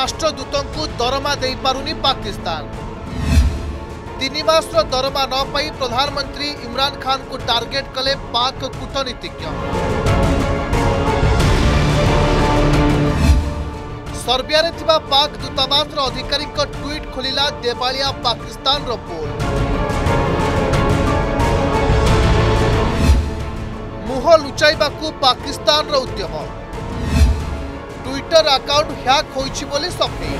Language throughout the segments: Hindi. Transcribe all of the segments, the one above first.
राष्ट्रदूतों को दरमा दे पारुनी पाकिस्तान। 3 मासर दरमा न पाई प्रधानमंत्री इमरान खान को टार्गेट कले पाक कूटनीतिज्ञ। सर्बिया रे थिबा पाक दूतावास अधिकारी ट्वीट खोलिला देवालिया पाकिस्तान रो पोल। मुह लुचाइबाकू पाकिस्तान रो उद्यम। ट्विटर अकाउंट हैक होइछि बोली सफेई।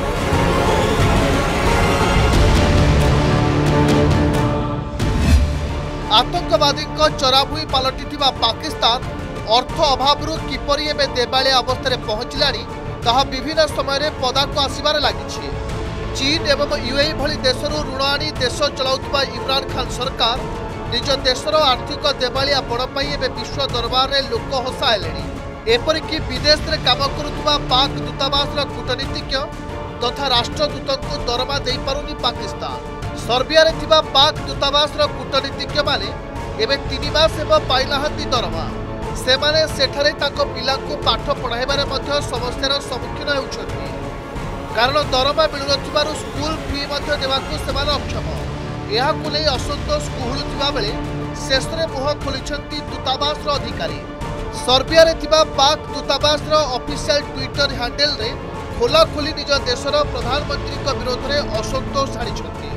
आतंकवादी चराभुई पलटिथिबा पाकिस्तान अर्थ अभाव किपरि एबे देवालिया अवस्था पहुंचलानी ताहा विभिन्न समय पदाक आसबार लगी। चीन एवं यूएई भली देशरू ऋण आनी देश चलाउथिबा इमरान खान सरकार निज देशर आर्थिक देवालिया पड़ एबे विश्व दरबार में लोक हसाइले। एपरिक विदेश में काम करुवा पाक दूतावास कूटनीतिज्ञ तथा राष्ट्रदूतों को दरमा दे पारुनी पाकिस्तान। सर्बिया रे थिबा पाक दूतावास कूटनीतिज्ञ माने एबे 3 मास पाइना दरमा। सेमाने सेठारे ताको पिलांकु पाठ पढ़ाइबारे मध्य समस्यार सम्मुखीन हेउछथि, कारण दरमा मिलुनथिबारु स्कूल फी मध्य देबाकू सेमाने अक्षम। एहाकु नै असंतोष कुहुलुथिबा बेले शेषरे मुह खोलिछंती दूतावास अधिकारी। सर्बिया रे थिबा पाक दूतावास ऑफिशियल ट्विटर हैंडल रे खोला खोली निज देशर प्रधानमंत्री विरोध में असंतोष छाड़ी।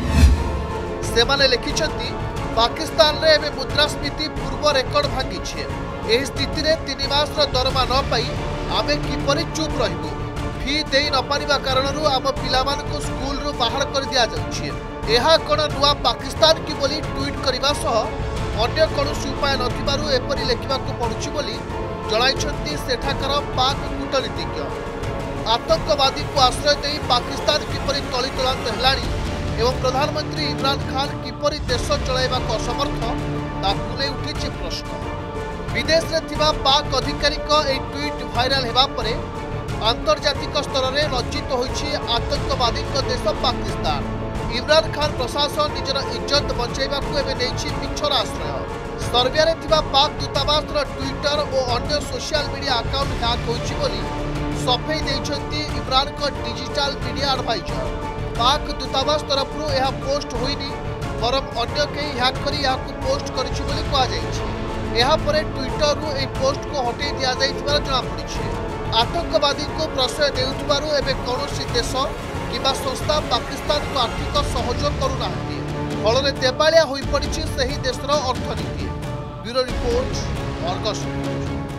सेमाने लिखिछंती पाकिस्तान रे एबे मुद्रास्फीति पूर्व रेकर्ड भांगी। एही स्थिति रे 3 मास दरमा न पाई आमे किपरि चुप रहिबु। फी देई न पारिबा कारणरू आम पिलामानकु स्कूल रु बाहर कर दिया जाउछि। एहा कोन नुआ पाकिस्तान की बोली ट्वीट करिबा सह अन्य कौनसी उपाय नथिबारु एपरि लेखिबाकू पड़ुछि बोली जणाइछंती सेठाकर पाक कूटनीतिज्ञ। आतंकवादी को आश्रय दे पाकिस्तान किपरि तलितलांत हेलाणी एवं प्रधानमंत्री इमरान खान किपरि देश चलाइबाक असमर्थ ताकू नै उठिछि प्रश्न। विदेश रे थिबा पाक अधिकारी ए ट्वीट भाइराल हेबा परे आंतर्जातिक स्तर में लज्जित होइछि आतंकवादी देश पाकिस्तान। इमरान खान प्रशासन निजर इज्जत बचाइबाकू एबे नेछि मिछर आश्रय। सर्बिया रे थिबा पाक दूतावास ट्विटर और अन्य सोशल मीडिया अकाउंट हैक होइछि बोली सफेई दैछंती इमरान को डिजिटल मीडिया एडवाइजर। पाक दूतावास तरफरु यह पोस्ट होइनी बरम अन्य कई हैक करी याकू पोस्ट करिछि बोली कहा जाइछि। एहा परे ट्विटर रु ए पोस्ट को हटे दिया जाइथिबार जणा पड़िछि। आतंकवादी को प्रश्रय देउथिबारु एबे कौनसी देश किबा संस्था पाकिस्तान को आर्थिक सहयोग करूना फल देवालिया हो पड़ी से ही देशर अर्थनीति। Bureau report Argus.